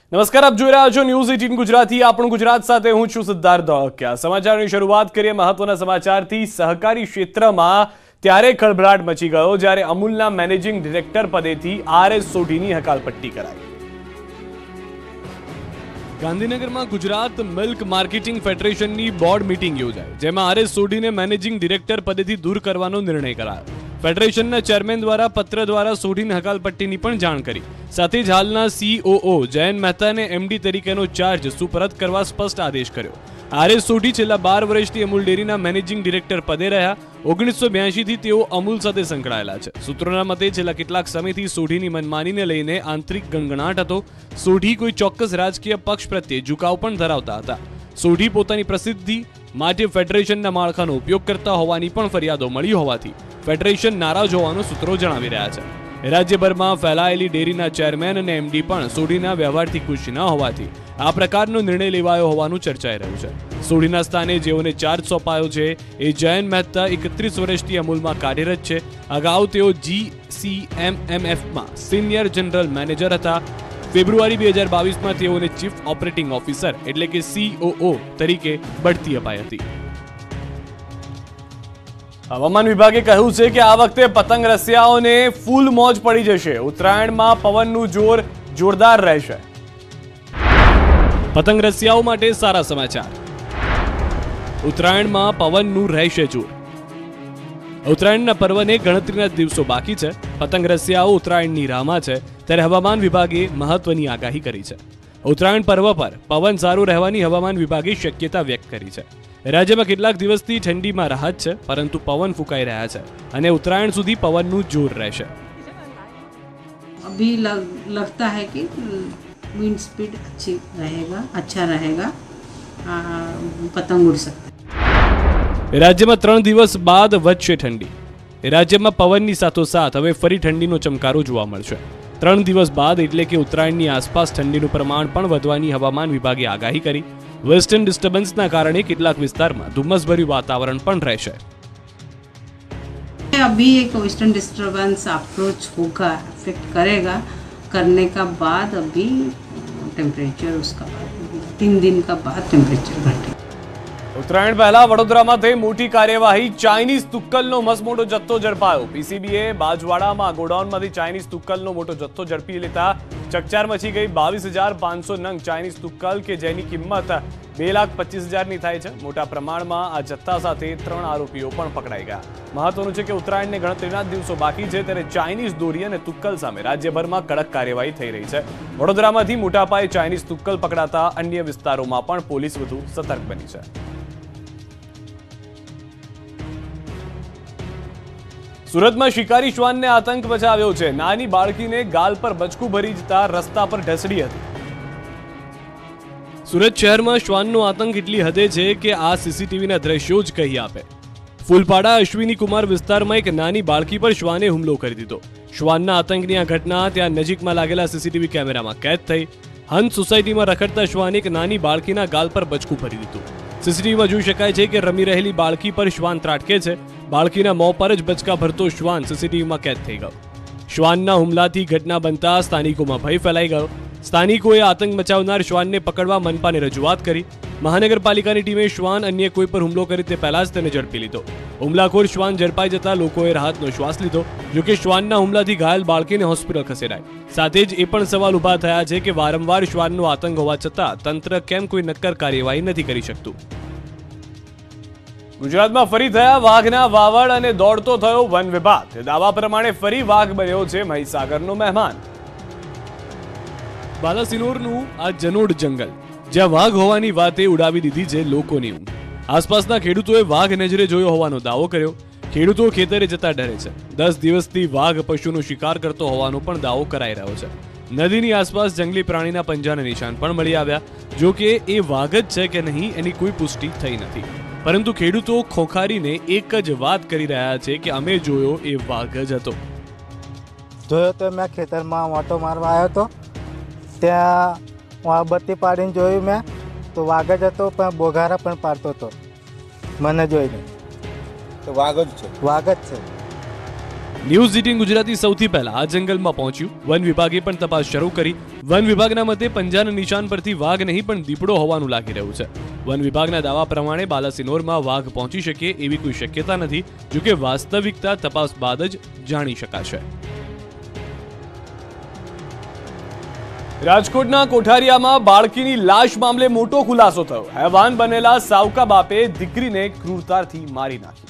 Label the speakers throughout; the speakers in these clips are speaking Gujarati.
Speaker 1: નમસ્કાર, આપ જોઈ રહ્યા છો ન્યૂઝ 18 ગુજરાતી। આપણું ગુજરાત સાથે હું છું સિદ્ધાર્થ ધોળકિયા। સમાચારની શરૂઆત કરીએ મહત્વના સમાચારથી। સહકારી ક્ષેત્રમાં ત્યારે ખળભળાટ મચી ગયો જ્યારે અમૂલના મેનેજિંગ ડિરેક્ટર પદેથી આર.એસ. સોઢીની હકાલપટ્ટી કરાઈ। ગાંધીનગરમાં ગુજરાત મિલ્ક માર્કેટિંગ ફેડરેશનની બોર્ડ મીટિંગ યોજાઈ, જેમાં આર.એસ. સોઢીને મેનેજિંગ ડિરેક્ટર પદેથી દૂર કરવાનો નિર્ણય કરાયો। ફેડરેશનના ચેરમેન દ્વારા પત્ર દ્વારા સોઢીની હકાલપટ્ટીની પણ જાણ કરી। સાથે જ હાલના સીઓઓ જયંત મહેતાને એમડી તરીકેનો ચાર્જ સુપરત કરવા સ્પષ્ટ આદેશ કર્યો। આર.એસ. સોઢી છેલ્લા 12 વર્ષથી અમૂલ ડેરીના મેનેજિંગ ડિરેક્ટર પદે રહ્યા। 1982 થી તેઓ અમૂલ સાથે સંકળાયેલા છે। સૂત્રોના મતે છેલ્લા કેટલાક સમયથી સોઢીની મનમાનીને લઈને આંતરિક ગણગણાટ હતો। સોઢી કોઈ ચોક્કસ રાજકીય પક્ષ પ્રત્યે ઝુકાવ પણ ધરાવતા હતા। સોઢી પોતાની પ્રસિદ્ધિ માટે ફેડરેશનના માળખાનો ઉપયોગ કરતા હોવાની પણ ફરિયાદો મળી હોવાથી ફેડરેશન નારાજ હોવાનું સૂત્રો જણાવી રહ્યા છે। રાજ્યભરમાં ફેલાયેલી ડેરીના ચેરમેન અને એમડી પણ સોઢીના વ્યવહારથી ખુશ ન હોવાથી આ પ્રકારનો નિર્ણય લેવાયો હોવાનું ચર્ચાઈ રહ્યું છે। સોઢીના સ્થાને જેઓને ચાર્જ સોંપાયો છે એ જયંત મહેતા 31 વર્ષથી અમૂલમાં કાર્યરત છે। અગાઉ તેઓ GCMMFમાં સિનિયર જનરલ મેનેજર હતા। ફેબ્રુઆરી 2022માં તેઓને ચીફ ઓપરેટિંગ ઓફિસર એટલે કે COO તરીકે બઢતી અપાઈ હતી। હવામાન વિભાગે કહ્યું છે કે આ વખતે પતંગ રસિયાઓને ફૂલ મોજ પડી જશે। ઉત્તરાયણમાં પવનનું જોર જોરદાર રહેશે। પતંગ રસિયાઓ માટે સારા સમાચાર। ઉત્તરાયણમાં પવનનું રહેશે જોર। ઉત્તરાયણના પર્વને ગણતરીના દિવસો બાકી છે। પતંગ રસિયાઓ ઉત્તરાયણની રાહમાં છે, ત્યારે હવામાન વિભાગે મહત્વની આગાહી કરી છે। ઉત્તરાયણ પર્વ પર પવન સારું રહેવાની હવામાન વિભાગે શક્યતા વ્યક્ત કરી છે। રાજ્યમાં કેટલાક દિવસથી ઠંડીમાં રાહત છે, પરંતુ પવન ફૂંકાઈ રહ્યા છે અને ઉત્તરાયણ સુધી પવનનું જોર રહેશે।
Speaker 2: अभी लगता है कि विंड स्पीड अच्छा रहेगा, पतंग उड़ सकते।
Speaker 1: રાજ્યમાં 3 દિવસ બાદ વધશે ઠંડી। રાજ્યમાં પવનની સાથોસાથ હવે ફરી ઠંડીનો ચમકારો જોવા મળશે। 3 દિવસ બાદ એટલે કે ઉત્તરાયણની આસપાસ ઠંડીનું પ્રમાણ પણ વધવાની હવામાન વિભાગે આગાહી કરી। વેસ્ટર્ન ડિસ્ટર્બન્સના કારણે કેટલાક વિસ્તારમાં ધુમ્મસભર્યું વાતાવરણ પણ રહેશે।
Speaker 2: अभी एक वेस्टर्न डिस्टर्बेंस अप्रोच होगा, इफेक्ट करेगा। करने का बाद अभी टेम्परेचर उसका 3 दिन का बाद टेम्परेचर घटेगा।
Speaker 1: ઉત્તરાયણ પહેલા વડોદરામાં થઈ મોટી કાર્યવાહી। ચાઇનીઝ તુક્કલનો મસમોટો જથ્થો ઝડપાયો। પીસીબીએ બાજવાડામાં ગોડાઉનમાંથી ચાઇનીઝ તુક્કલનો મોટો જથ્થો ઝડપી લેતા ચકચાર મચી ગઈ। 22,500 નંગ ચાઇનીઝ તુક્કલ કે જેની કિંમત 2,25,000ની થાય છે। મોટા પ્રમાણમાં આ જથ્થા સાથે 3 આરોપીઓ પણ પકડાઈ ગયા। મહત્વનું છે કે ઉત્તરાયણને ગણતરીના દિવસો બાકી છે, ત્યારે ચાઇનીઝ દોરી અને તુક્કલ સામે રાજ્યભરમાં કડક કાર્યવાહી થઈ રહી છે। વડોદરામાંથી મોટા પાયે ચાઇનીઝ તુક્કલ પકડાતા અન્ય વિસ્તારોમાં પણ પોલીસ વધુ સતર્ક બની છે। સુરતમાં શિકારી શ્વાનને આતંક મચાવ્યો છે। નાની બાળકીને ગાલ પર બચકું ભરી જતા રસ્તા પર ઢસડી હતી। સુરત શહેરમાં શ્વાનનો આતંક એટલી હદે છે કે આ સીસીટીવીના દ્રશ્યો જ કહી આપે। ફૂલપાડા અશ્વિની કુમાર વિસ્તારમાં એક નાની બાળકી પર શ્વાને હુમલો કરી દીધો। શ્વાનના આતંકની આ ઘટના ત્યાં નજીકમાં લાગેલા સીસીટીવી કેમેરામાં કેદ થઈ। હંસ સોસાયટીમાં રખડતા શ્વાને એક નાની બાળકીના ગાલ પર બચકું ભરી દીધું। સીસીટીવીમાં જોઈ શકાય છે કે રમી રહેલી બાળકી પર શ્વાન ત્રાટકે છે। બાળકીના મોં પર જ બચકા ભરતો શ્વાન સીસીટીવીમાં કેદ થઈ ગયો। શ્વાનના હુમલાથી ઘટના બનતા સ્થાનિકોમાં ભય ફેલાઈ ગયો। સ્થાનિકોએ આતંક મચાવનાર શ્વાનને પકડવા મનપાને રજૂઆત કરી। મહાનગરપાલિકાની ટીમે શ્વાન અન્ય કોઈ પર હુમલો કરે તે પહેલા જ તેને ઝડપી લીધો। હુમલાખોર શ્વાન ઝડપાઈ જતા લોકોએ રાહતનો શ્વાસ લીધો। જોકે શ્વાનના હુમલાથી ઘાયલ બાળકીને હોસ્પિટલ ખસેડાઈ। સાથે જ એ પણ સવાલ ઉભા થયા છે કે વારંવાર શ્વાનનો આતંક હોવા છતાં તંત્ર કેમ કોઈ નક્કર કાર્યવાહી નથી કરી શકતું। ગુજરાતમાં ફરી થયા વાઘના વાવડ અને દોડતો થયો વન વિભાગ। દાવા પ્રમાણે ફરી વાઘ બન્યો છે મહીસાગરનો મહેમાન। બાલાસિનોરનું આ જનોડ જંગલ, જ્યાં વાઘ હોવાની વાતે ઉડાવી દીધી છે લોકોની ઊંઘ। આસપાસના ખેડૂતોએ વાઘ નજરે જોયો હોવાનો દાવો કર્યો। ખેડૂતો ખેતરે જતા ડરે છે। 10 દિવસથી વાઘ પશુનો શિકાર કરતો હોવાનો પણ દાવો કરાઈ રહ્યો છે। નદીની આસપાસ જંગલી પ્રાણીના પંજાના નિશાન પણ મળી આવ્યા। જો કે એ વાઘ જ છે કે નહીં એની કોઈ પુષ્ટિ થઈ નથી, પરંતુ ખેડૂતો ખોખારીને એક જ વાત કરી રહ્યા છે કે અમે જોયો એ વાઘ જ હતો।
Speaker 3: જોયો તો મેં ખેતરમાં ઓટો મારવા આવ્યો હતો, ત્યાં બત્તી પાડીને જોયું મેં તો વાઘ જ હતો, પણ બોઘારા પણ પાડતો હતો મને જોઈને।
Speaker 4: તો વાઘ જ છે?
Speaker 3: વાઘ જ છે।
Speaker 1: ન્યૂઝ 18 ગુજરાતી સૌથી પહેલા આ જંગલમાં પહોંચ્યું. વન વિભાગે પણ તપાસ શરૂ કરી. વન વિભાગના મતે પંજાના નિશાન પરથી વાઘ નહીં પણ દીપડો હોવાનું લાગી રહ્યું છે. વન વિભાગના દાવા પ્રમાણે બાલાસિનોરમાં વાઘ પહોંચી શકે એવી કોઈ શક્યતા નથી, જોકે વાસ્તવિકતા તપાસ બાદ જ જાણી શકાશે. રાજકોટના કોઠારિયામાં બાળકીની લાશ મામલે મોટો ખુલાસો થયો. હેવાન બનેલા સાવકા બાપે દીકરીને ક્રૂરતાથી મારી નાખી.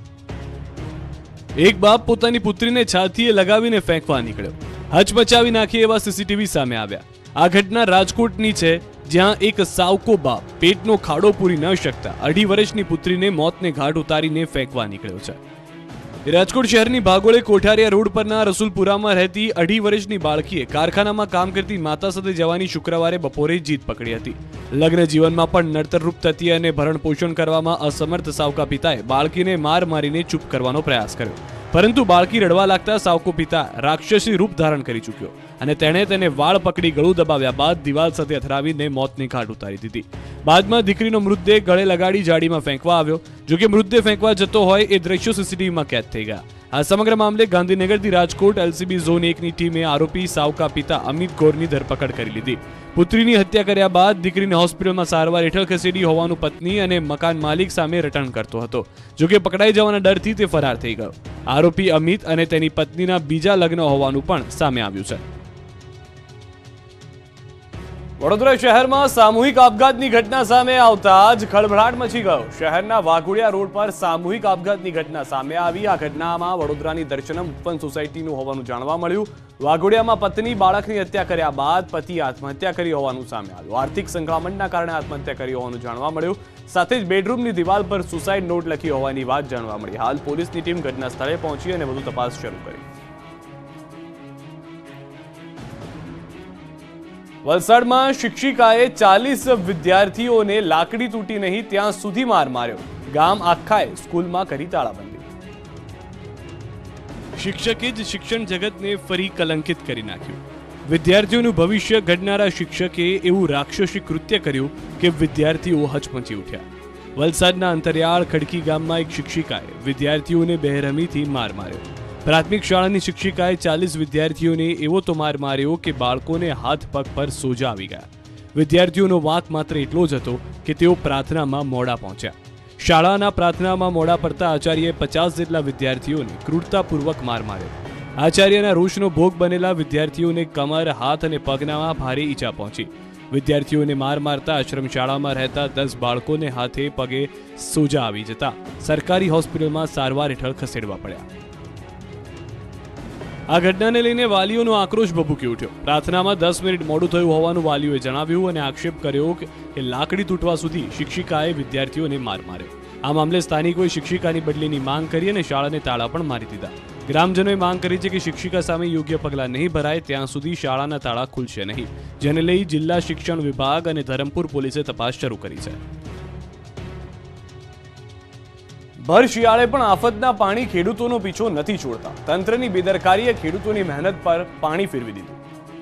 Speaker 1: એક બાપ પોતાની પુત્રીને છાતીએ લગાવીને ફેંકવા નીકળ્યો. હચમચાવી નાખી એવા સીસીટીવી સામે આવ્યા. આ ઘટના રાજકોટની છે, જ્યાં એક સાવકો બાપ પેટનો ખાડો પૂરી ન શકતા 2.5 વર્ષની પુત્રીને મોતને ઘાટ ઉતારીને ફેંકવા નીકળ્યો છે. રાજકોટ શહેરની ભાગોળે કોઠારિયા રોડ પરના રસુલપુરામાં રહેતી 2.5 વર્ષની બાળકીએ કારખાનામાં કામ કરતી માતા સાથે જવાની શુક્રવારે બપોરે જીદ પકડી હતી. લગ્ન જીવનમાં પણ નડતરરૂપ થતી અને ભરણ પોષણ કરવામાં અસમર્થ સાવકા પિતાએ બાળકીને માર મારીને ચૂપ કરવાનો પ્રયાસ કર્યો. પરંતુ બાળકી રડવા લાગતા સાવકો પિતા રાક્ષસી રૂપ ધારણ કરી ચૂક્યો અને તેણે તેને વાળ પકડી ગળું દબાવ્યા બાદ દિવાલ સાથે અથડાવીને મોતને ઘાટ ઉતારી દીધી. બાદમાં દીકરીનો મૃતદેહ ગળે લગાડી જાડીમાં ફેંકવા આવ્યો. જોકે મૃતદેહ ફેંકવા જતો હોય એ દ્રશ્યો સીસીટીવીમાં કેદ થઈ ગયા. આ સમગ્ર મામલે ગાંધીનગરથી રાજકોટ એલસીબી ઝોન 1ની ટીમે આરોપી સાવકા પિતા અમિત ગોરની ધરપકડ કરી લીધી. પુત્રીની હત્યા કર્યા બાદ દીકરીને હોસ્પિટલમાં સારવાર હેઠળ ખસેડી હોવાનું પત્ની અને મકાન માલિક સામે રટણ કરતો હતો. જોકે પકડાઈ જવાના ડરથી તે ફરાર થઈ ગયો. આરોપી અમિત અને તેની પત્નીના બીજા લગ્ન હોવાનું પણ સામે આવ્યું છે. વડોદરા શહેરમાં સામૂહિક આપઘાતની ઘટના સામે આવતા જ ખળભળાટ મચી ગયો. શહેરના વાઘોડિયા રોડ પર સામૂહિક આપઘાતની ઘટના સામે આવી. આ ઘટનામાં વડોદરાની દર્શનમ ઉપવન સોસાયટીનું હોવાનું જાણવા મળ્યું. વાઘોડિયામાં પત્ની બાળકની હત્યા કર્યા બાદ પતિએ આત્મહત્યા કરી હોવાનું સામે આવ્યું. આર્થિક સંકળામણના કારણે આત્મહત્યા કરી હોવાનું જાણવા મળ્યું. સાથે જ બેડરૂમની દિવાલ પર સુસાઇડ નોટ લખી હોવાની વાત જાણવા મળી. હાલ પોલીસની ટીમ ઘટના સ્થળે પહોંચી અને વધુ તપાસ શરૂ કરી. વલસાડમાં શિક્ષિકાએ 40 વિદ્યાર્થીઓને લાકડી તૂટી નહીં ત્યાં સુધી માર માર્યો. ગામ આખાએ સ્કૂલમાં કરી તાળાબંધી. શિક્ષકે જ શિક્ષણ જગતને ફરી કલંકિત કરી નાખ્યું. વિદ્યાર્થીઓનું ભવિષ્ય ઘડનારા શિક્ષકે એવું રાક્ષસી કૃત્ય કર્યું કે વિદ્યાર્થીઓ હચમચી ઉઠ્યા. વલસાડના અંતરિયાળ ખડકી ગામમાં એક શિક્ષિકાએ વિદ્યાર્થીઓને બેરહમીથી માર માર્યો. પ્રાથમિક શાળાની શિક્ષિકાએ 40 વિદ્યાર્થીઓને એવો તો માર માર્યો કે બાળકોને હાથ પગ પર સોજા આવી ગયા. વિદ્યાર્થીઓનો વાંક માત્ર એટલો જ હતો કે તેઓ પ્રાર્થનામાં મોડા પહોંચ્યા. શાળાના પ્રાર્થનામાં મોડા પડતા આચાર્યએ 50 જેટલા વિદ્યાર્થીઓને ક્રૂરતાપૂર્વક માર માર્યો. આચાર્યના રોષનો ભોગ બનેલા વિદ્યાર્થીઓને કમર, હાથ અને પગનામાં ભારે ઈજા પહોંચી. વિદ્યાર્થીઓને માર મારતા આશ્રમ શાળામાં રહેતા 10 બાળકોને હાથે પગે સોજા આવી જતા સરકારી હોસ્પિટલમાં સારવાર હેઠળ ખસેડવા પડ્યા. આ ઘટનાને લઈને વાલીઓનો આક્રોશ ભભૂકી ઉઠ્યો. પ્રાર્થનામાં 10 મિનિટ મોડું થયું હોવાનું વાલીઓએ જણાવ્યું અને આક્ષેપ કર્યો કે લાકડી તૂટવા સુધી શિક્ષિકાએ વિદ્યાર્થીઓને માર માર્યો. આ મામલે સ્થાનિકોએ શિક્ષિકાની બદલીની માંગ કરી અને શાળાને તાળા પણ મારી દીધા. ગ્રામજનોએ માંગ કરી છે કે શિક્ષિકા સામે યોગ્ય પગલાં નહીં ભરાય ત્યાં સુધી શાળાના તાળા ખુલશે નહીં, જેને લઈ જિલ્લા શિક્ષણ વિભાગ અને ધરમપુર પોલીસે તપાસ શરૂ કરી છે. ભર શિયાળે પણ આફતના પાણી ખેડૂતોનો પીછો નથી છોડતા. તંત્રની બેદરકારીએ ખેડૂતોની મહેનત પર પાણી ફેરવી દીધું.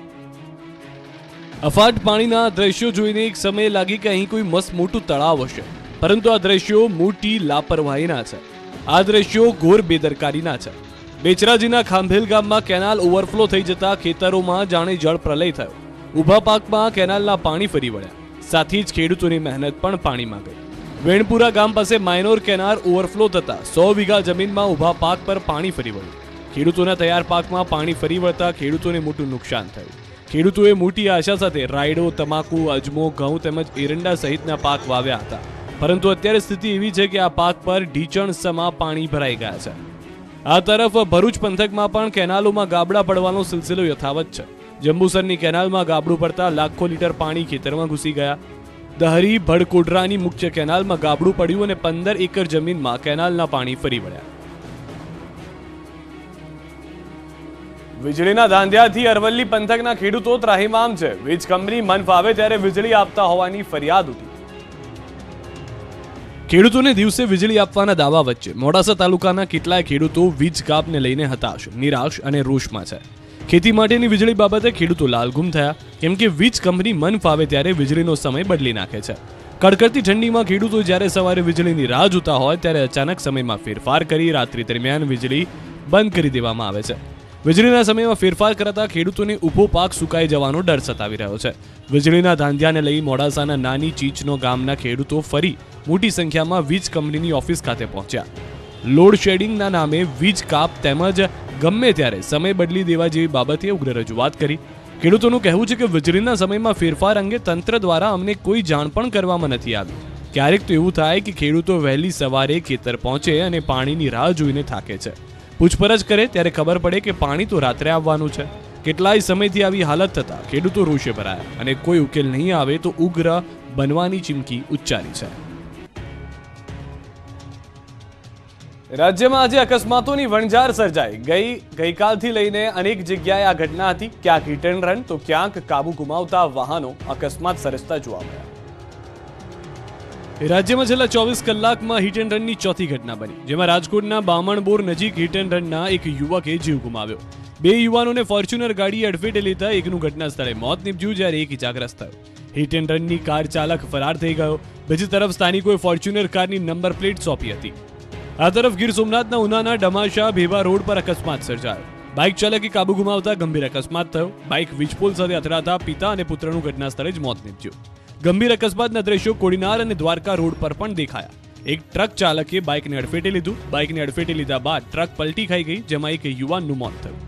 Speaker 1: અફાટ પાણીના દ્રશ્યો જોઈને એક સમય લાગી કે અહીં કોઈ મસ્ત મોટું તળાવ હશે, પરંતુ આ દ્રશ્યો મોટી લાપરવાહીના છે. આ દ્રશ્યો ઘોર બેદરકારીના છે. બેચરાજીના ખાંભેલ ગામમાં કેનાલ ઓવરફ્લો થઈ જતા ખેતરોમાં જાણે જળ પ્રલય થયો. ઊભા પાકમાં કેનાલના પાણી ફરી વળ્યા. સાથે જ ખેડૂતોની મહેનત પણ પાણીમાં ગઈ. વેણપુરા ગામ પાસે માઇનોર કેનાલ ઓવરફ્લો થતા 100 વીઘા જમીનમાં ઊભા પાક પર પાણી ફરી વળ્યું. ખેડૂતોના તૈયાર પાકમાં પાણી ફરી વળતા ખેડૂતોને મોટું નુકસાન થયું. ખેડૂતોએ મોટી આશા સાથે રાયડો, તમાકુ, અજમો, ઘઉં તેમજ એરંડા સહિતના પાક વાવ્યા હતા, પરંતુ અત્યારે સ્થિતિ એવી છે કે આ પાક પર ઢીચણ સમા પાણી ભરાઈ ગયા છે. આ તરફ ભરૂચ પંથકમાં પણ કેનાલોમાં ગાબડા પડવાનો સિલસિલો યથાવત છે. જંબુસરની કેનાલમાં ગાબડું પડતા લાખો લીટર પાણી ખેતરમાં ઘૂસી ગયા. દહરી ભડકોડરાની મુખ્ય કેનાલમાં ગાબડું પડ્યું અને 15 એકર જમીનમાં કેનાલના પાણી ફરી વળ્યા. વીજળીના ધાંધિયાથી અરવલ્લી પંથકના ખેડૂતો ત્રાહિમામ છે. વીજ કંપની મન ફાવે ત્યારે વીજળી આપતા હોવાની ફરિયાદ ઉઠી. ખેડૂતોને દિવસે વીજળી આપવાના દાવા વચ્ચે મોડાસા તાલુકાના કેટલાય ખેડૂતો વીજ કાપને લઈને હતાશ, નિરાશ અને રોષમાં છે. ખેતી માટેની વીજળી બાબતે ખેડૂતો લાલઘુમ થયા, કેમ કે વીજ કંપની મન ફાવે ત્યારે વીજળીનો સમય બદલી નાખે છે. કડકડતી ઠંડીમાં ખેડૂતો જ્યારે સવારે વીજળીની રાહ જોતા હોય ત્યારે અચાનક સમયમાં ફેરફાર કરી રાત્રિ દરમિયાન વીજળી બંધ કરી દેવામાં આવે છે. વીજળીના સમયમાં ફેરફાર કરાતા ખેડૂતોને ઊભો પાક સુકાઈ જવાનો ડર સતાવી રહ્યો છે. વીજળીના ધાંધિયાને લઈ મોડાસાના નાની ચીચનો ગામના ખેડૂતો ફરી મોટી સંખ્યામાં વીજ કંપનીની ઓફિસ ખાતે પહોંચ્યા. લોડ શેડિંગના નામે વીજ કાપ તેમજ ગમે ત્યારે સમય બદલી દેવા જેવી બાબતે ઉગ્ર રજૂઆત કરી. ખેડૂતોનું કહેવું છે કે વીજળીના સમયમાં ફેરફાર અંગે તંત્ર દ્વારા અમને કોઈ જાણ પણ કરવામાં નથી આવી. ક્યારેક તો એવું થાય કે ખેડૂતો વહેલી સવારે ખેતર પહોંચે અને પાણીની રાહ જોઈને થાકે છે. પૂછપરછ કરે ત્યારે ખબર પડે કે પાણી તો રાત્રે આવવાનું છે. કેટલાય સમયથી આવી હાલત થતા ખેડૂતો રોષે ભરાયા અને કોઈ ઉકેલ નહીં આવે તો ઉગ્ર બનવાની ચીમકી ઉચ્ચારી છે. રાજ્યમાં આજે અકસ્માતોની વણઝાર સર્જાઈ. ગઈકાલથી લઈને અનેક જગ્યાએ આ ઘટના હતી. ક્યાંક હિટ એન્ડ રન તો ક્યાંક કાબુ ગુમાવતા વાહનો અકસ્માત સર્જતા જોવા મળ્યા. રાજ્યમાં છેલ્લા 24 કલાકમાં હિટ એન્ડ રનની ચોથી ઘટના બની, જેમાં રાજકોટના બામણબોર નજીક હિટ એન્ડ રનના એક યુવકે જીવ ગુમાવ્યો. 2 યુવાનોને ફોર્ચ્યુનર ગાડી અડફેટે લેતા એકનું ઘટના સ્થળે મોત નીપજ્યું, જ્યારે એક ઇજાગ્રસ્ત થયો. હિટ એન્ડ રનની કાર ચાલક ફરાર થઈ ગયો. બીજી તરફ સ્થાનિકોએ ફોર્ચ્યુનર કારની નંબર પ્લેટ સોંપી હતી. આ તરફ ગીર સોમનાથના ઉનાના ડમાશા ભેવા રોડ પર અકસ્માત સર્જાયો. બાઇક ચાલકે કાબુ ગુમાવતા ગંભીર અકસ્માત થયો. બાઇક વીજપોલ સાથે અથડાતા પિતા અને પુત્રનું ઘટના સ્થળે જ મોત નીપજ્યું. ગંભીર અકસ્માતના દ્રશ્યો કોડીનાર અને દ્વારકા રોડ પર પણ દેખાયા. એક ટ્રક ચાલકે બાઇકને અડફેટે લીધું. બાઇકને અડફેટે લીધા બાદ ટ્રક પલટી ખાઈ ગઈ, જેમાં એક યુવાનનું મોત થયું.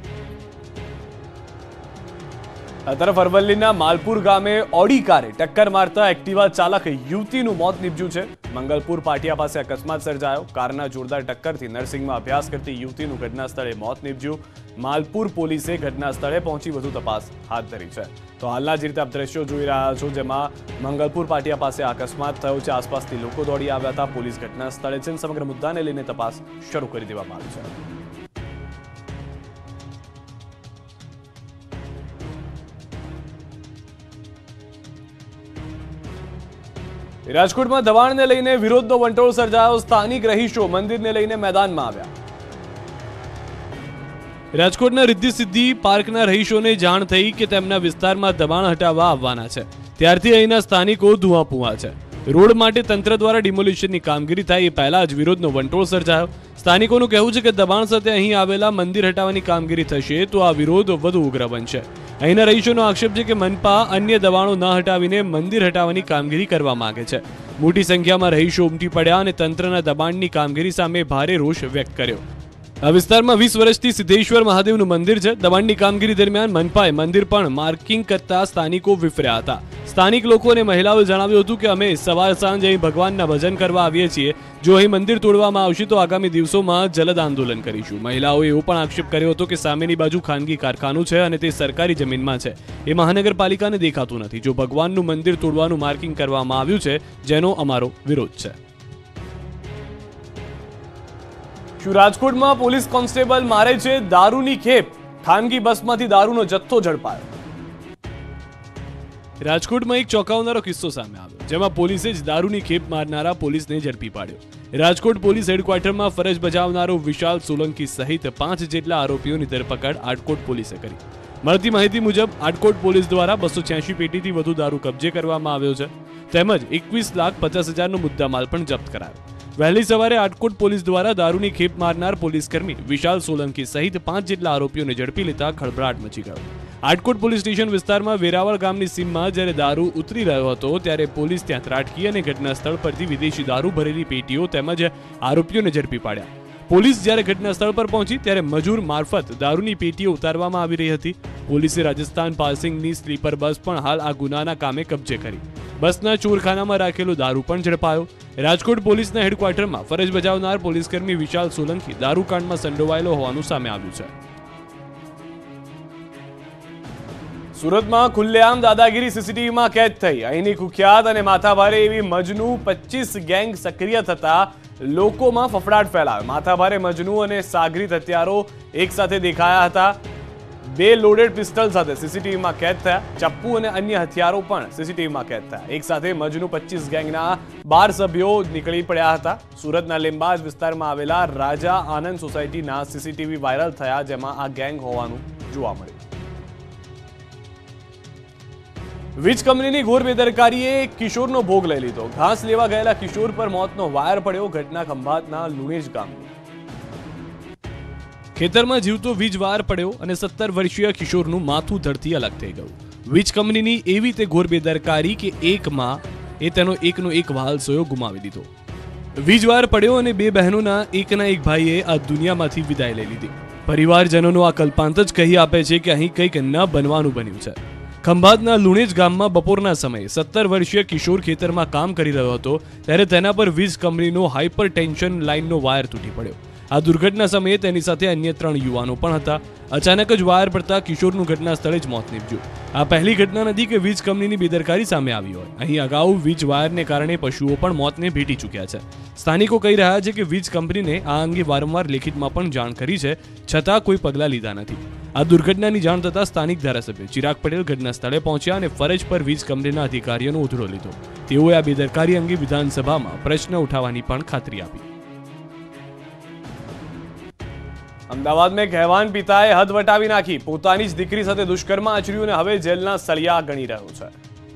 Speaker 1: આ તરફ અરવલ્લીના માલપુર ગામે ઓડી કારે ટક્કર મારતા એક્ટિવા ચાલક યુવતીનું મોત નીપજ્યું છે. મંગલપુર પાટિયા પાસે અકસ્માત સર્જાયો. કારના જોરદાર ટક્કરથી નર્સિંગમાં અભ્યાસ કરતી યુવતીનું ઘટના સ્થળે મોત નીપજ્યું. માલપુર પોલીસે ઘટના સ્થળે પહોંચી વધુ તપાસ હાથ ધરી છે. તો હાલના જે રીતે આપ દ્રશ્યો જોઈ રહ્યા છો, જેમાં મંગલપુર પાટિયા પાસે અકસ્માત થયો છે. આસપાસથી લોકો દોડી આવ્યા હતા. પોલીસ ઘટના સ્થળે છે. સમગ્ર મુદ્દાને લઈને તપાસ શરૂ કરી દેવામાં આવી છે. રાજકોટમાં દબાણને લઈને વિરોધનો વંટોળ સર્જાયો. સ્થાનિક રહીશો મંદિરને લઈને મેદાનમાં આવ્યા. રાજકોટના રિદ્ધિ સિદ્ધિ પાર્કના રહીશોને જાણ થઈ કે તેમના વિસ્તારમાં દબાણ હટાવવા આવવાના છે. ત્યારથી અહીંના સ્થાનિકો ધુઆપુઆ છે. રોડ માટે તંત્ર દ્વારા ડિમોલિશનની કામગીરી થાય એ પહેલા જ વિરોધનો વંટોળ સર્જાયો. સ્થાનિકોનું કહેવું છે કે દબાણ સાથે અહીં આવેલા મંદિર હટાવવાની કામગીરી થશે તો આ વિરોધ વધુ ઉગ્ર બનશે. અહીંના રહીશોનો આક્ષેપ છે કે મનપા અન્ય દબાણો ન હટાવીને મંદિર હટાવવાની કામગીરી કરવા માંગે છે. મોટી સંખ્યામાં રહીશો ઉમટી પડ્યા અને તંત્રના દબાણની કામગીરી સામે ભારે રોષ વ્યક્ત કર્યો. આ વિસ્તારમાં 20 વર્ષથી સિદ્ધેશ્વર મહાદેવનું મંદિર છે. દબાણની કામગીરી દરમિયાન મનપાએ મંદિર પણ માર્કિંગ કરતા સ્થાનિકો વિફર્યા હતા. સ્થાનિક લોકો અને મહિલાઓએ જણાવ્યું હતું કે અમે સવાર સાંજ અહીં ભગવાનના ભજન કરવા આવીએ છીએ. જો અહીં મંદિર તોડવામાં આવશે તો આગામી દિવસોમાં જલદ આંદોલન કરીશું. મહિલાઓએ એવો પણ આક્ષેપ કર્યો હતો કે સામેની બાજુ ખાનગી કારખાનું છે અને તે સરકારી જમીનમાં છે. એ મહાનગરપાલિકાને દેખાતું નથી. જો ભગવાનનું મંદિર તોડવાનું માર્કિંગ કરવામાં આવ્યું છે, જેનો અમારો વિરોધ છે. શું રાજકોટમાં પોલીસ કોન્સ્ટેબલ મારે છે દારૂની ખેપ? ખાનગી બસમાંથી દારૂનો જથ્થો ઝડપાયો. રાજકોટમાં એક ચોંકાવનારો કિસ્સો સામે આવ્યો, જેમાં પોલીસે જ દારૂની ખેપ મારનારા પોલીસને ઝડપી પાડ્યો. રાજકોટ પોલીસ હેડક્વાર્ટરમાં ફરજ બજાવનારો વિશાલ સોલંકી સહિત 5 જેટલા આરોપીઓની ધરપકડ આટકોટ પોલીસે કરી. મળતી માહિતી મુજબ આટકોટ પોલીસ દ્વારા 286 પેટીથી વધુ દારૂ કબજે કરવામાં આવ્યો છે, તેમજ 21,50,000નો મુદ્દામાલ પણ જપ્ત કરાયો. વહેલી સવારે આટકોટ પોલીસ દ્વારા દારૂની ખેપ મારનાર પોલીસકર્મી વિશાલ સોલંકી સહિત 5 જેટલા આરોપીઓને ઝડપી લેતા ખળભળાટ મચી ગયો. આટકોટ પોલીસ સ્ટેશન વિસ્તારમાં વેરાવળ ગામની સીમમાં જ્યારે દારૂ ઉતરી રહ્યો હતો, ત્યારે પોલીસ ત્યાં ત્રાટકી અને ઘટના સ્થળ પરથી વિદેશી દારૂ ભરેલી પેટીઓ તેમજ આરોપીઓને ઝડપી પાડ્યા. પોલીસ જ્યારે ઘટના સ્થળ પર પહોંચી ત્યારે મજૂર મારફત દારૂની પેટીઓ ઉતારવામાં આવી રહી હતી. પોલીસે રાજસ્થાન પાસિંગની સ્લીપર બસ પણ હાલ આ ગુનાના કામે કબજે કરી. બસના ચોરખાનામાં રાખેલો દારૂ પણ ઝડપાયો. રાજકોટ પોલીસના હેડક્વાર્ટરમાં ફરજ બજાવનાર પોલીસકર્મી વિશાલ સોલંકી દારૂકાંડમાં સંડોવાયેલો હોવાનું સામે આવ્યું છે. સુરતમાં ખુલ્લેઆમ દાદાગીરી સીસીટીવીમાં કેદ થઈ. અહીંની કુખ્યાત અને માથાભારે એવી મજનુ 25 ગેંગ સક્રિય થતા લોકોમાં ફફડાટ ફેલાયો. માથાભારે મજનુ અને સાગરીત હત્યારો એક સાથે દેખાયા હતા. 2 લોડેડ પિસ્ટલ સાથે સીસીટીવીમાં કેદ થયા. ચપ્પુ અને અન્ય હથિયારો પણ સીસીટીવીમાં કેદ થયા. એક સાથે મજનુ 25 ગેંગના 12 સભ્યો નીકળી પડ્યા હતા. સુરતના લીંબાજ વિસ્તારમાં આવેલા રાજા આનંદ સોસાયટીના સીસીટીવી વાયરલ થયા, જેમાં આ ગેંગ હોવાનું જોવા મળ્યું. વીજ કંપનીની ઘોર બેદરકારીએ કિશોરનો ભોગ લઈ લીધો. ઘાસ લેવા ગયેલા કિશોર પર મોતનો વાયર પડ્યો. ઘટના ખંભાતના લુણેજ ગામની. ખેતરમાં જીવતો વીજ વાર પડ્યો અને 17 વર્ષીય કિશોરનું માથું ધડથી અલગ થઈ ગયું. વીજ કંપનીની એવી તે ઘોર બેદરકારી કે તેનો એકનો એક વહાલ સોયો ગુમાવી દીધો. વીજ વાર પડ્યો અને બે બહેનોના એકના એક ભાઈએ આ દુનિયામાંથી વિદાય લઈ લીધી. પરિવારજનોનો આ કલ્પાંત જ કહી આપે છે કે અહીં કંઈક ન બનવાનું બન્યું છે. ખંભાતના લુણેજ ગામમાં બપોરના સમયે 17 વર્ષીય કિશોર ખેતરમાં કામ કરી રહ્યો હતો ત્યારે તેના પર વીજ કંપનીનો હાઈપર ટેન્શન લાઇનનો વાયર તૂટી પડ્યો. આ દુર્ઘટના સમયે તેની સાથે અન્ય 3 યુવાનો પણ હતા. અચાનક જ વાયર પડતા કિશોરનું ઘટના સ્થળે જ મોત નીપજ્યું. આ પહેલી ઘટના નથી કે વીજ કંપનીની બેદરકારી સામે આવી હોય. અહીં અગાઉ વીજ વાયરને કારણે પશુઓ પણ મોતને ભેટી ચૂક્યા છે. સ્થાનિકો કહી રહ્યા છે કે વીજ કંપનીને આ અંગે વારંવાર લેખિતમાં પણ જાણ કરી છે, છતાં કોઈ પગલાં લીધા નથી. આ દુર્ઘટનાની જાણ થતાં સ્થાનિક ધારાસભ્ય ચિરાગ પટેલ ઘટના સ્થળે પહોંચ્યા અને ફરજ પર વીજ કંપનીના અધિકારીઓનો ઉધડો લીધો. તેઓએ આ બેદરકારી અંગે વિધાનસભામાં પ્રશ્ન ઉઠાવવાની પણ ખાતરી આપી. અમદાવાદમાં એક હેવાન પિતાએ હદ વટાવી નાખી. પોતાની જ દીકરી સાથે દુષ્કર્મ આચર્યું અને હવે જેલના સળિયા ગણી રહ્યો છે.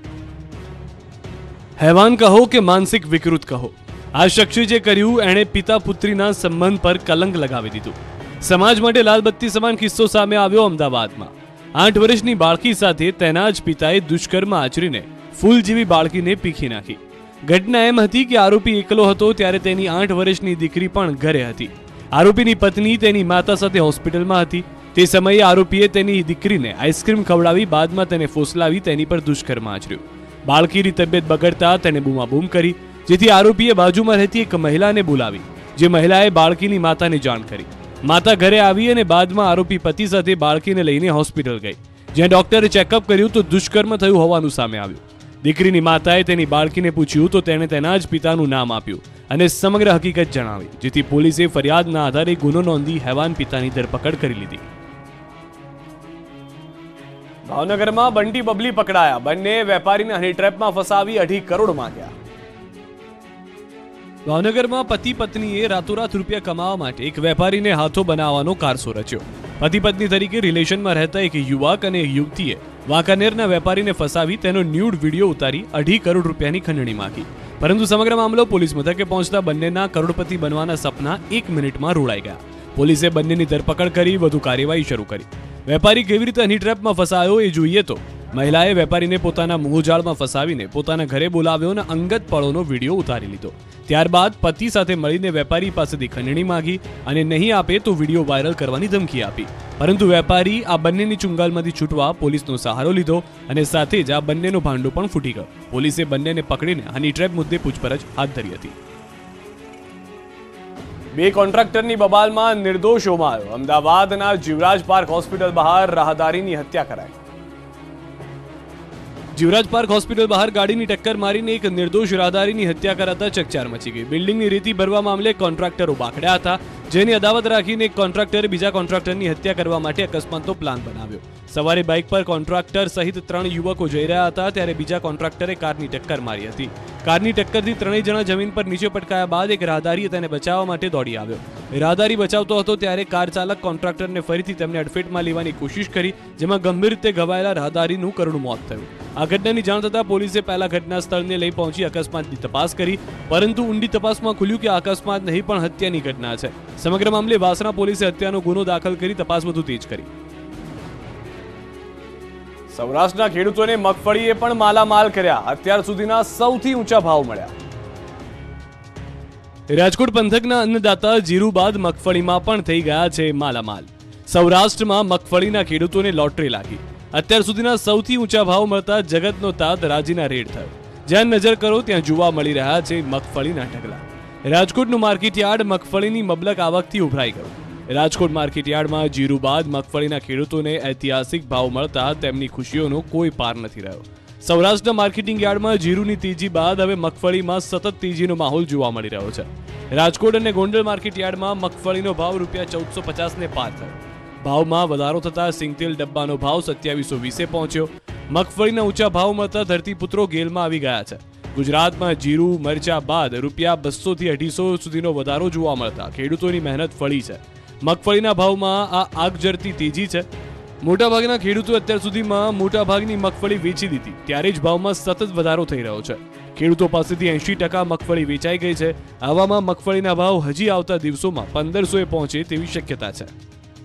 Speaker 1: હેવાન કહો કે માનસિક વિકૃત કહો, આ શખ્સે જે કર્યું એણે પિતા પુત્રીના સંબંધ પર કલંક લગાવી દીધું. સમાજ માટે લાલબત્તી સમાન કિસ્સો સામે આવ્યો અમદાવાદમાં. 8 વર્ષની બાળકી સાથે તેના જ પિતાએ દુષ્કર્મ આચરીને ફૂલ જેવી બાળકીને પીખી નાખી. ઘટના એમ હતી કે આરોપી એકલો હતો ત્યારે તેની 8 વર્ષની દીકરી પણ ઘરે હતી. આરોપીની પત્ની તેની માતા સાથે હોસ્પિટલમાં હતી. તે સમયે આરોપીએ તેની દીકરીને આઈસ્ક્રીમ ખવડાવી બાદમાં તેને ફોસલાવી તેની પર દુષ્કર્મ આચર્યું. બાળકીની તબિયત બગડતા તેને બૂમાબૂમ કરી, જેથી આરોપીએ બાજુમાં રહેતી એક મહિલાને બોલાવી, જે મહિલાએ બાળકીની માતાને જાણ કરી. માતા ઘરે આવી અને બાદમાં આરોપી પતિ સાથે બાળકીને લઈને હોસ્પિટલ ગઈ, જ્યાં ડોક્ટરે ચેકઅપ કર્યું તો દુષ્કર્મ થયું હોવાનું સામે આવ્યું. દીકરીની માતાએ તેની બાળકીને પૂછ્યું તો તેણે તેના જ પિતાનું નામ આપ્યું અને સમગ્ર હકીકત જણાવી, જેથી પોલીસે ફરિયાદના આધારે ગુનો નોંધી હેવાન પિતાની ધરપકડ કરી લીધી. ભાવનગરમાં બંટી બબલી પકડાયા. બંને વેપારીને હની ટ્રેપમાં ફસાવી 2.5 કરોડ માંગ્યા. ભાવનગરમાં પતિ પત્નીએ રાતોરાત રૂપિયા કમાવા માટે એક વેપારીને હાથો બનાવવાનો કારસો રચ્યો. પતિ પત્ની તરીકે રિલેશનમાં રહેતા એક યુવક અને યુવતીએ વાંકાનેરના વેપારીને ફસાવી તેનો ન્યૂડ વિડીયો ઉતારી 2.5 કરોડ રૂપિયાની ખંડણી માંગી. પરંતુ સમગ્ર મામલો પોલીસ મથકે પહોંચતા બંનેના કરોડપતિ બનવાના સપના 1 મિનિટમાં રોળાઈ ગયા. પોલીસે બંનેની ધરપકડ કરી વધુ કાર્યવાહી શરૂ કરી. વેપારી કેવી રીતે હની ટ્રેપમાં ફસાયો એ જોઈએ તો મહિલાએ વેપારીને પોતાના મોહજાળમાં ફસાવીને પોતાના ઘરે બોલાવ્યો અને અંગત પળોનો વિડીયો ઉતારી લીધો. ત્યારબાદ પતિ સાથે મળીને વેપારી પાસેથી ખંડણી માંગી અને નહીં આપે તો વિડીયો વાયરલ કરવાની ધમકી આપી. પરંતુ વેપારી આ બંનેની ચુંગાલમાંથી છૂટવા પોલીસનો સહારો લીધો અને સાથે જ આ બંનેનો ભાંડો પણ ફૂટી ગયો. પોલીસે બંનેને પકડીને હની ટ્રેપ મુદ્દે પૂછપરછ હાથ ધરી હતી. 2 કોન્ટ્રાક્ટરની બબાલમાં નિર્દોષ હોમાયો. અમદાવાદના જીવરાજ પાર્ક હોસ્પિટલ બહાર રાહદારીની હત્યા કરાઈ. જીવરાજ પાર્ક હોસ્પિટલ બહાર ગાડીની ટક્કર મારીને એક નિર્દોષ રાહદારીની હત્યા કરાતા ચકચાર મચી ગઈ. બિલ્ડિંગની રેતી ભરવા મામલે કોન્ટ્રાક્ટરો બાખડ્યા હતા, જેની અદાવત રાખીને એક કોન્ટ્રાક્ટરે બીજા કોન્ટ્રાક્ટરની હત્યા કરવા માટે અકસ્માતનો પ્લાન બનાવ્યો. સવારે બાઇક પર કોન્ટ્રાક્ટર સહિત 3 યુવકો જઈ રહ્યા હતા ત્યારે બીજા કોન્ટ્રાક્ટરે કારની ટક્કર મારી હતી. કારની ટક્કરથી 3 જણા જમીન પર નીચે પટકાયા બાદ એક રાહદારીએ તેને બચાવવા માટે દોડી આવ્યો. રાહદારી બચાવતો હતો ત્યારે કાર ચાલક કોન્ટ્રાક્ટરને ફરીથી તેમને અડફેટમાં લેવાની કોશિશ કરી, જેમાં ગંભીર રીતે ઘવાયેલા રાહદારીનું કરુણ મોત થયું. આ ઘટનાની જાણ થતાં પોલીસે પહેલા ઘટના સ્થળને લઈ પહોંચી અકસ્માતની તપાસ કરી, પરંતુ ઊંડી તપાસમાં ખુલ્યું કે અકસ્માત નહીં પણ હત્યાની ઘટના છે. સમગ્ર મામલે વાસણા પોલીસે હત્યાનો ગુનો દાખલ કરી તપાસ વધુ તેજ કરી. સૌરાષ્ટ્રના ખેડૂતોને મગફળીએ પણ માલામાલ કર્યા. અત્યાર સુધીના સૌથી ઊંચા ભાવ મળ્યા. રાજકોટ પંથકના અન્નદાતા જીરુ બાદ મગફળીમાં પણ થઈ ગયા છે માલામાલ. સૌરાષ્ટ્રમાં મગફળીના ખેડૂતોને લોટરી લાગી. અત્યાર સુધીના સૌથી ઊંચા ભાવ મળતા જગતનો તાત રાજીના રેડ થયો. જ્યાં નજર કરો ત્યાં જોવા મળી રહ્યા છે મગફળીના ઢગલા. રાજકોટનું માર્કેટયાર્ડ મગફળીની મબલક આવકથી ઉભરાઈ ગયું. રાજકોટ માર્કેટયાર્ડમાં જીરુ બાદ મગફળીના ખેડૂતોને ઐતિહાસિક ભાવ મળતા તેમની ખુશીઓનો કોઈ પાર નથી રહ્યો. સૌરાષ્ટ્રના માર્કેટિંગ યાર્ડમાં જીરુની તેજી બાદ હવે મગફળીમાં સતત તેજીનો માહોલ જોવા મળી રહ્યો છે. રાજકોટ અને ગોંડલ માર્કેટયાર્ડમાં મગફળીનો ભાવ ₹1450 ને પાર થયો. ભાવમાં વધારો થતા સિંગતેલ ડબ્બાનો ભાવ 2720 પહોંચ્યો. મગફળીના ઊંચા ભાવ મળતા ધરતીપુત્રો ગેલમાં આવી ગયા છે. ગુજરાતમાં જીરુ મરચા બાદ ₹200 થી 250 સુધીનો વધારો જોવા મળતા ખેડૂતોની મહેનત ફળી છે. મગફળીના ભાવમાં આ આગજરતી તેજી છે. મોટાભાગના ખેડૂતો અત્યાર સુધીમાં મોટાભાગની મગફળી વેચી દીધી, ત્યારે જ ભાવમાં સતત વધારો થઈ રહ્યો છે. ખેડૂતો પાસેથી 80% મગફળી વેચાઈ ગઈ છે. આવામાં મગફળીના ભાવ હજી આવતા દિવસોમાં 1500 પહોંચે તેવી શક્યતા છે.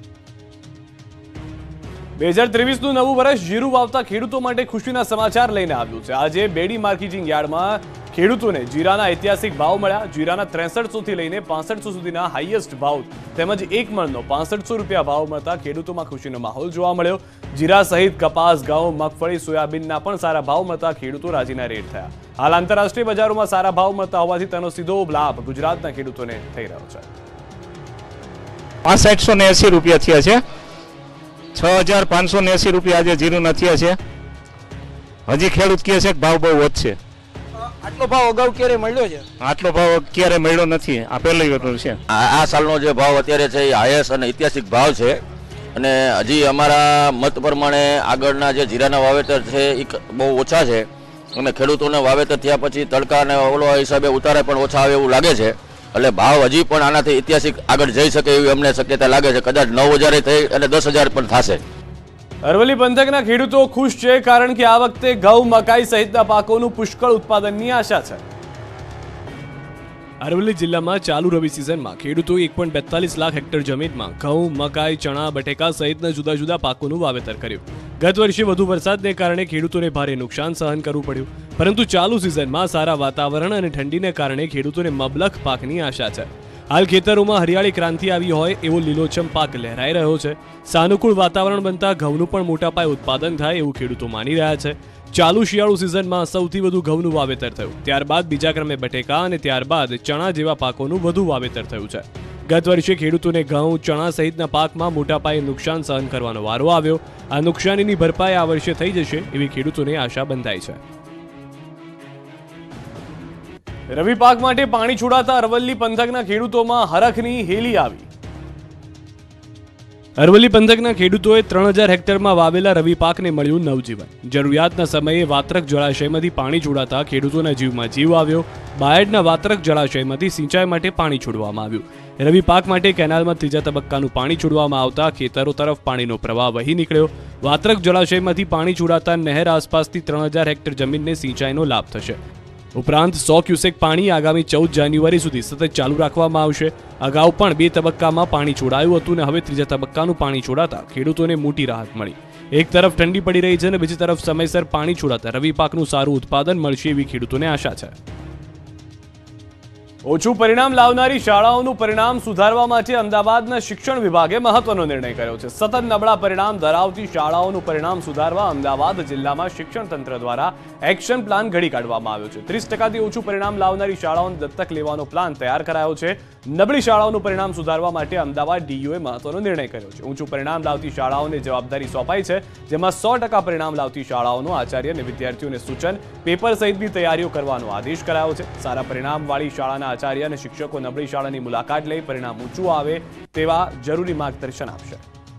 Speaker 1: 2023નું નવું વર્ષ જીરું વાવતા ખેડૂતો માટે ખુશીના સમાચાર લઈને આવ્યું છે। આજે બેડી માર્કેટિંગ યાર્ડમાં ખેડૂતોને જીરાના ઐતિહાસિક ભાવ મળ્યા। જીરાના 6300 થી લઈને 6500 સુધીના હાઈએસ્ટ ભાવ તેમજ એક મણનો 6500 રૂપિયા ભાવ મળતા ખેડૂતોમાં ખુશીનો માહોલ જોવા મળ્યો। જીરા સહિત કપાસ, ઘઉં, મગફળી, સોયાબીનના પણ સારા ભાવ મળતા ખેડૂતો રાજીના રેટ થયા। હાલ આંતરરાષ્ટ્રીય બજારોમાં સારા ભાવ મળતા હોવાથી તેનો સીધો લાભ ગુજરાતના ખેડૂતોને થઈ રહ્યો છે।
Speaker 4: 6580 રૂપિયા થયા છે। 6580 રૂપિયા આજે જીરુના થયા છે। હજી ખેડૂત કહે છે કે ભાવ બહુ વધશે।
Speaker 5: આટલો ભાવ અગાઉ ક્યારે મળ્યો છે?
Speaker 4: આટલો ભાવ ક્યારે મળ્યો નથી, આ પહેલી વાર છે।
Speaker 6: આ સાલનો જે ભાવ અત્યારે છે એ હાઈએસ્ટ અને ઐતિહાસિક ભાવ છે અને હજી અમારા મત પ્રમાણે આગળના જે જીરાના વાવેતર છે એ બહુ ઓછા છે અને ખેડૂતોને વાવેતર થયા પછી તડકા અને ઓલો હિસાબે ઉતારે પણ ઓછા આવે એવું લાગે છે। એટલે ભાવ હજી પણ આનાથી ઐતિહાસિક આગળ જઈ શકે એવી અમને શક્યતા લાગે છે। કદાચ 9000 થઈ અને 10000 પણ થશે।
Speaker 1: અરવલ્લી પંથકના ખેડૂતો ખુશ છે કારણ કે આ વખતે ઘઉં, મકાઈ સહિતના પાકોનું પુષ્કળ ઉત્પાદનની આશા છે। અરવલ્લી જિલ્લામાં ચાલુ રવિ સિઝનમાં ખેડૂતોએ 1.42 લાખ હેક્ટર જમીનમાં ઘઉં, મકાઈ, ચણા, બટેકા સહિતના જુદા જુદા પાકોનું વાવેતર કર્યું। ગત વર્ષે વધુ વરસાદને કારણે ખેડૂતોને ભારે નુકસાન સહન કરવું પડ્યું, પરંતુ ચાલુ સિઝનમાં સારા વાતાવરણ અને ઠંડીને કારણે ખેડૂતોને મબલખ પાકની આશા છે। હાલ ખેતરોમાં હરિયાળી ક્રાંતિ આવી હોય એવો લીલોછમ પાક લહેરાઈ રહ્યો છે। સાનુકૂળ વાતાવરણ બનતા ઘઉંનું પણ મોટા પાયે ઉત્પાદન થાય એવું ખેડૂતો માની રહ્યા છે। ચાલુ શિયાળુ સિઝનમાં સૌથી વધુ ઘઉંનું વાવેતર થયું, ત્યારબાદ બીજા ક્રમે બટેકા અને ત્યારબાદ ચણા જેવા પાકોનું વધુ વાવેતર થયું છે। ગત વર્ષે ખેડૂતોને ઘઉં, ચણા સહિતના પાકમાં મોટા પાયે નુકસાન સહન કરવાનો વારો આવ્યો। આ નુકસાનીની ભરપાઈ આ વર્ષે થઈ જશે એવી ખેડૂતોને આશા બંધાઈ છે। રવિ પાક માટે પાણી છોડાતા અરવલ્લી પંથકના ખેડૂતોમાં હરખની હેલી આવી। અરવલ્લી પંથકના ખેડૂતોએ 3000 હેક્ટરમાં વાવેલા રવિ પાકને મળ્યું નવજીવન। જરૂરિયાતના સમયે વાત્રક જળાશયમાંથી પાણી છોડાતા ખેડૂતોના જીવમાં જીવ આવ્યો। બાયડના વાત્રક જળાશયમાંથી સિંચાઈ માટે પાણી છોડવામાં આવ્યું। રવિ પાક માટે કેનાલમાં ત્રીજા તબક્કાનું પાણી છોડવામાં આવતા ખેતરો તરફ પાણીનો પ્રવાહ વહી નીકળ્યો। વાત્રક જળાશયમાંથી પાણી છોડાતા નહેર આસપાસથી 3000 હેક્ટર જમીનને સિંચાઈનો લાભ થશે। ઉપરાંત 100 ક્યુસેક પાણી આગામી 14 જાન્યુઆરી સુધી સતત ચાલુ રાખવામાં આવશે। અગાઉ પણ 2 તબક્કામાં પાણી છોડાયું હતું અને હવે ત્રીજા તબક્કાનું પાણી છોડાતા ખેડૂતોને મોટી રાહત મળી। એક તરફ ઠંડી પડી રહી છે અને બીજી તરફ સમયસર પાણી છોડાતા રવિ પાકનું સારું ઉત્પાદન મળશે એવી ખેડૂતોને આશા છે। ઓછું પરિણામ લાવનારી શાળાઓનું પરિણામ સુધારવા માટે અમદાવાદના શિક્ષણ વિભાગે મહત્વનો નિર્ણય કર્યો છે। સતત નબળા પરિણામ ધરાવતી શાળાઓનું પરિણામ સુધારવા અમદાવાદ જિલ્લામાં શિક્ષણ તંત્ર દ્વારા એક્શન પ્લાન ઘડી કાઢવામાં આવ્યો છે। 30%થી ઓછું પરિણામ લાવનારી શાળાઓને દત્તક લેવાનો પ્લાન તૈયાર કરાયો છે। નબળી શાળાઓનું પરિણામ સુધારવા માટે અમદાવાદ ડીયુએ મહત્વનો નિર્ણય કર્યો છે। ઊંચું પરિણામ લાવતી શાળાઓને જવાબદારી સોંપાઈ છે, જેમાં 100% પરિણામ લાવતી શાળાઓનો આચાર્ય અને વિદ્યાર્થીઓને સૂચન, પેપર સહિતની તૈયારીઓ કરવાનો આદેશ કરાયો છે। સારા પરિણામવાળી શાળાના આચાર્ય અને શિક્ષકો નબળી શાળાની મુલાકાત લઈ પરિણામ ઊંચું આવે તેવા જરૂરી માર્ગદર્શન આપશે।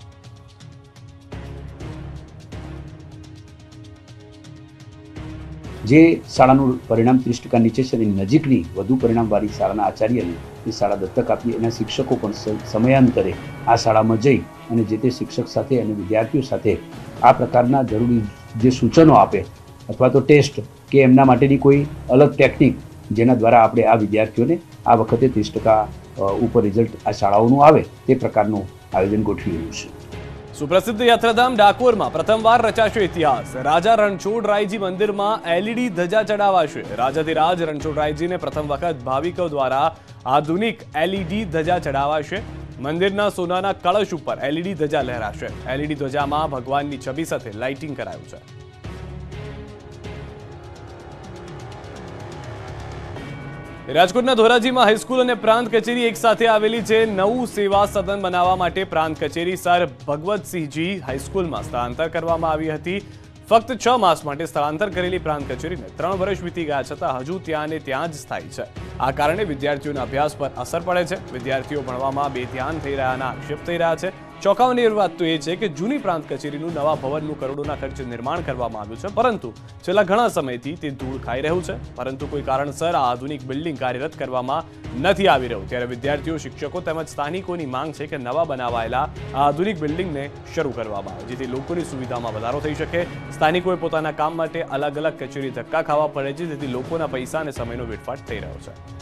Speaker 7: જે શાળાનું પરિણામ 30% નીચે છે એની નજીકની વધુ પરિણામવાળી શાળાના આચાર્યને એ શાળા દત્તક આપી એના શિક્ષકો પણ સમયાંતરે આ શાળામાં જઈ અને જે તે શિક્ષક સાથે અને વિદ્યાર્થીઓ સાથે આ પ્રકારના જરૂરી જે સૂચનો આપે અથવા તો ટેસ્ટ કે એમના માટેની કોઈ અલગ ટેકનિક જેના દ્વારા આપણે આ વિદ્યાર્થીઓને આ વખતે 30% ઉપર રિઝલ્ટ આ શાળાઓનું આવે તે પ્રકારનું આયોજન ગોઠવી રહ્યું છે।
Speaker 1: સુપ્રસિદ્ધ યાત્રાધામ ડાકોરમાં પ્રથમવાર રચાશે ઇતિહાસ। રાજા રણછોડરાયજી મંદિરમાં એલઈડી ધજા ચડાવાશે। રાજાધિરાજ રણછોડરાયજીને પ્રથમ વખત ભાવિકો દ્વારા આધુનિક એલઈડી ધજા ચડાવાશે। મંદિરના સોનાના કળશ ઉપર એલઈડી ધજા લહેરાશે। એલઈડી ધજામાં ભગવાનની છબી સાથે લાઇટિંગ કરાયું છે। રાજકોટના ધોરાજીમાં હાઈસ્કૂલ અને પ્રાંત કચેરી એક સાથે આવેલી છે। નવું સેવા સદન બનાવવા માટે પ્રાંત કચેરી સર ભગવતસિંહજી હાઈસ્કૂલમાં સ્થળાંતર કરવામાં આવી હતી। ફક્ત 6 માસ માટે સ્થળાંતર કરેલી પ્રાંત કચેરીને 3 વર્ષ વીતી ગયા છતાં હજુ ત્યાં ને ત્યાં જ સ્થાયી છે। આ કારણે વિદ્યાર્થીઓના અભ્યાસ પર અસર પડે છે। વિદ્યાર્થીઓ ભણવામાં બેધ્યાન થઈ રહ્યાના આક્ષેપ થઈ રહ્યા છે। ચોંકાવનારી વાત તો એ છે કે જૂની પ્રાંત કચેરીનું નવા ભવનનું કરોડોના ખર્ચે નિર્માણ કરવામાં આવ્યું છે, પરંતુ છેલ્લા ઘણા સમયથી તે ધૂળ ખાઈ રહ્યું છે। પરંતુ કોઈ કારણસર આ આધુનિક બિલ્ડિંગ કાર્યરત કરવામાં નથી આવી રહ્યું, ત્યારે વિદ્યાર્થીઓ, શિક્ષકો તેમજ સ્થાનિકોની માંગ છે કે નવા બનાવાયેલા આ આધુનિક બિલ્ડિંગને શરૂ કરવામાં આવે, જેથી લોકોની સુવિધામાં વધારો થઈ શકે। સ્થાનિકોએ પોતાના કામ માટે અલગ અલગ કચેરી ધક્કા ખાવા પડે છે, જેથી લોકોના પૈસા અને સમયનો વેડફાટ થઈ રહ્યો છે।